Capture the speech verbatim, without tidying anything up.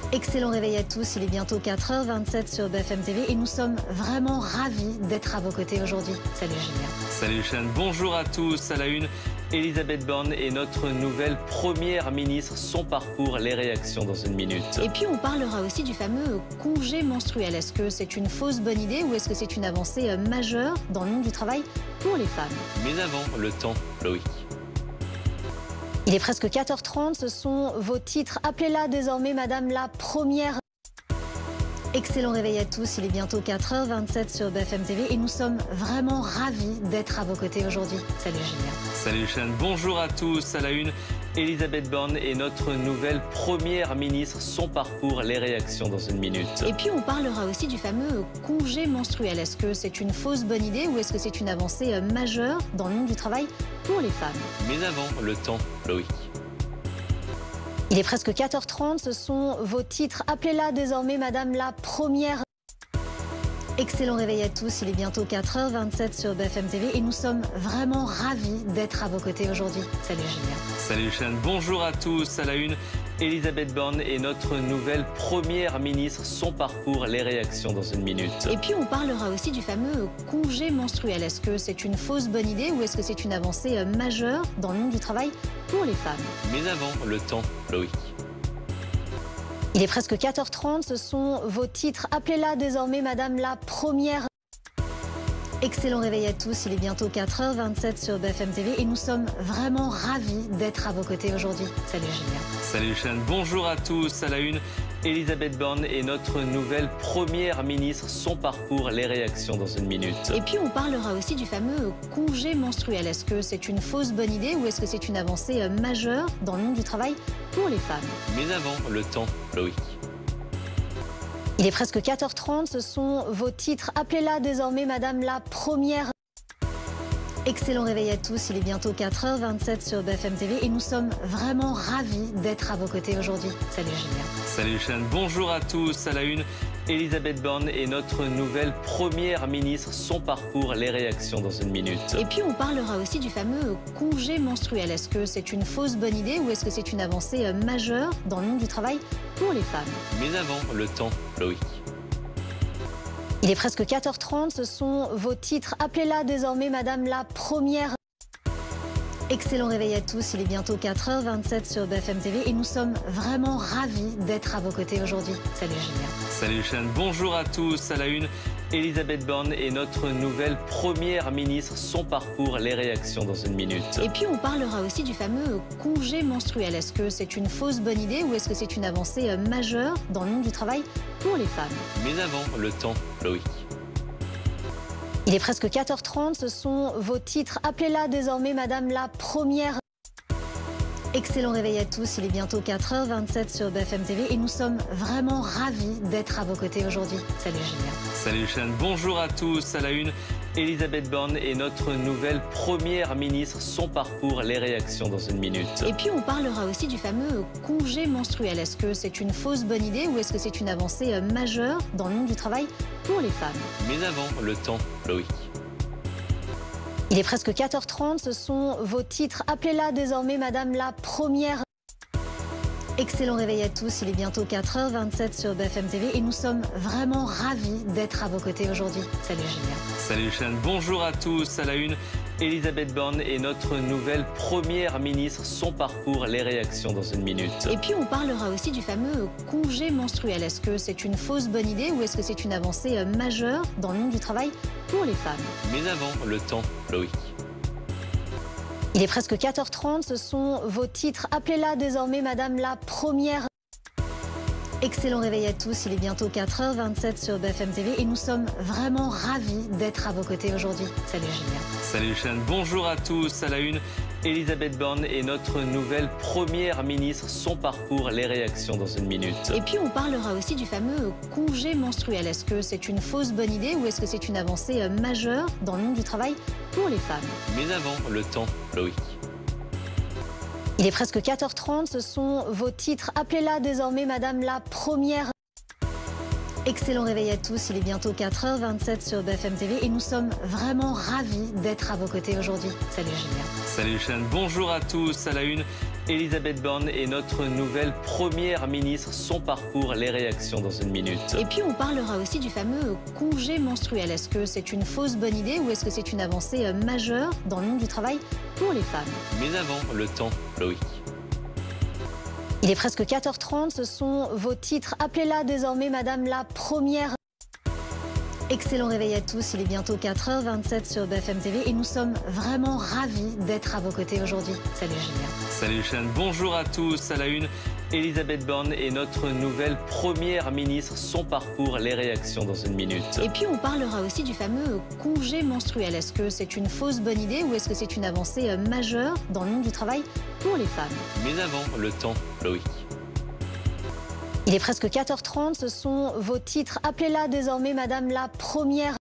Excellent réveil à tous, il est bientôt quatre heures vingt-sept sur B F M T V et nous sommes vraiment ravis d'être à vos côtés aujourd'hui. Salut Julien. Salut Chane, bonjour à tous. À la une, Elisabeth Borne est notre nouvelle première ministre. Son parcours, les réactions dans une minute. Et puis on parlera aussi du fameux congé menstruel. Est-ce que c'est une fausse bonne idée ou est-ce que c'est une avancée majeure dans le monde du travail pour les femmes? Mais avant, le temps, Loïc. Il est presque quatre heures trente, ce sont vos titres. Appelez-la désormais Madame la Première. Excellent réveil à tous, il est bientôt quatre heures vingt-sept sur B F M T V et nous sommes vraiment ravis d'être à vos côtés aujourd'hui. Salut Julien. Salut Chane, bonjour à tous. À la une, Elisabeth Borne est notre nouvelle première ministre. Son parcours, les réactions dans une minute. Et puis on parlera aussi du fameux congé menstruel. Est-ce que c'est une fausse bonne idée ou est-ce que c'est une avancée majeure dans le monde du travail pour les femmes? Mais avant, le temps, Loïc. Il est presque quatre heures trente, ce sont vos titres. Appelez-la désormais Madame la Première. Excellent réveil à tous, il est bientôt quatre heures vingt-sept sur B F M T V et nous sommes vraiment ravis d'être à vos côtés aujourd'hui. Salut Julien. Salut Chane, bonjour à tous. À la une, Elisabeth Borne est notre nouvelle première ministre. Son parcours, les réactions dans une minute. Et puis on parlera aussi du fameux congé menstruel. Est-ce que c'est une fausse bonne idée ou est-ce que c'est une avancée majeure dans le monde du travail pour les femmes? Mais avant, le temps, Loïc. Il est presque quatre heures trente, ce sont vos titres. Appelez-la désormais Madame la Première. Excellent réveil à tous, il est bientôt quatre heures vingt-sept sur B F M T V et nous sommes vraiment ravis d'être à vos côtés aujourd'hui. Salut Julien. Salut Chane, bonjour à tous. À la une, Elisabeth Borne est notre nouvelle première ministre. Son parcours, les réactions dans une minute. Et puis on parlera aussi du fameux congé menstruel. Est-ce que c'est une fausse bonne idée ou est-ce que c'est une avancée majeure dans le monde du travail pour les femmes? Mais avant, le temps, Loïc. Il est presque quatre heures trente, ce sont vos titres. Appelez-la désormais Madame la Première. Excellent réveil à tous, il est bientôt quatre heures vingt-sept sur B F M T V et nous sommes vraiment ravis d'être à vos côtés aujourd'hui. Salut Julien. Salut Chane, bonjour à tous. À la une, Elisabeth Borne est notre nouvelle première ministre. Son parcours, les réactions dans une minute. Et puis on parlera aussi du fameux congé menstruel. Est-ce que c'est une fausse bonne idée ou est-ce que c'est une avancée majeure dans le monde du travail pour les femmes? Mais avant, le temps, Loïc. Il est presque quatre heures trente, ce sont vos titres. Appelez-la désormais Madame la Première. Excellent réveil à tous, il est bientôt quatre heures vingt-sept sur B F M T V et nous sommes vraiment ravis d'être à vos côtés aujourd'hui. Salut Julien. Salut Chane, bonjour à tous. À la une, Elisabeth Borne est notre nouvelle première ministre. Son parcours, les réactions dans une minute. Et puis on parlera aussi du fameux congé menstruel. Est-ce que c'est une fausse bonne idée ou est-ce que c'est une avancée majeure dans le monde du travail pour les femmes? Mais avant, le temps, Loïc. Il est presque quatre heures trente, ce sont vos titres. Appelez-la désormais Madame la Première. Excellent réveil à tous, il est bientôt quatre heures vingt-sept sur B F M T V et nous sommes vraiment ravis d'être à vos côtés aujourd'hui. Salut Julien. Salut Chane, bonjour à tous. À la une, Elisabeth Borne est notre nouvelle première ministre. Son parcours, les réactions dans une minute. Et puis on parlera aussi du fameux congé menstruel. Est-ce que c'est une fausse bonne idée ou est-ce que c'est une avancée majeure dans le monde du travail pour les femmes? Mais avant, le temps, Loïc. Il est presque quatre heures trente, ce sont vos titres. Appelez-la désormais Madame la Première. Excellent réveil à tous, il est bientôt quatre heures vingt-sept sur B F M T V et nous sommes vraiment ravis d'être à vos côtés aujourd'hui. Salut Julien. Salut Chane, bonjour à tous. À la une, Elisabeth Borne est notre nouvelle première ministre. Son parcours, les réactions dans une minute. Et puis on parlera aussi du fameux congé menstruel. Est-ce que c'est une fausse bonne idée ou est-ce que c'est une avancée majeure dans le monde du travail pour les femmes? Mais avant, le temps, Loïc. Il est presque quatre heures trente, ce sont vos titres. Appelez-la désormais Madame la Première. Excellent réveil à tous, il est bientôt quatre heures vingt-sept sur B F M T V et nous sommes vraiment ravis d'être à vos côtés aujourd'hui. Salut Julien. Salut Chane, bonjour à tous. À la une, Elisabeth Borne est notre nouvelle première ministre. Son parcours, les réactions dans une minute. Et puis on parlera aussi du fameux congé menstruel. Est-ce que c'est une fausse bonne idée ou est-ce que c'est une avancée majeure dans le monde du travail pour les femmes? Mais avant, le temps, Loïc. Il est presque quatre heures trente, ce sont vos titres. Appelez-la désormais Madame la Première. Excellent réveil à tous, il est bientôt quatre heures vingt-sept sur B F M T V et nous sommes vraiment ravis d'être à vos côtés aujourd'hui. Salut Julien. Salut Chane, bonjour à tous. À la une, Elisabeth Borne est notre nouvelle première ministre. Son parcours, les réactions dans une minute. Et puis on parlera aussi du fameux congé menstruel. Est-ce que c'est une fausse bonne idée ou est-ce que c'est une avancée majeure dans le monde du travail pour les femmes? Mais avant, le temps, Loïc. Il est presque quatorze heures trente, ce sont vos titres. Appelez-la désormais Madame la Première. Excellent réveil à tous, il est bientôt quatre heures vingt-sept sur B F M T V et nous sommes vraiment ravis d'être à vos côtés aujourd'hui. Salut Julien. Salut Jeanne, bonjour à tous. À la une, Elisabeth Borne est notre nouvelle première ministre. Son parcours, les réactions dans une minute. Et puis on parlera aussi du fameux congé menstruel. Est-ce que c'est une fausse bonne idée ou est-ce que c'est une avancée majeure dans le monde du travail pour les femmes? Mais avant, le temps, Loïc. Il est presque quatorze heures trente, ce sont vos titres. Appelez-la désormais Madame la Première.